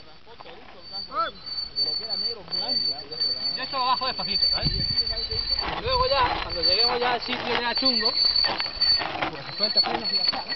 De lo que era negro blanco. Yo esto lo bajo despacito, ¿sabes? Y luego ya, cuando lleguemos ya al sitio ya chungo, pues se suelta frenos y ya está.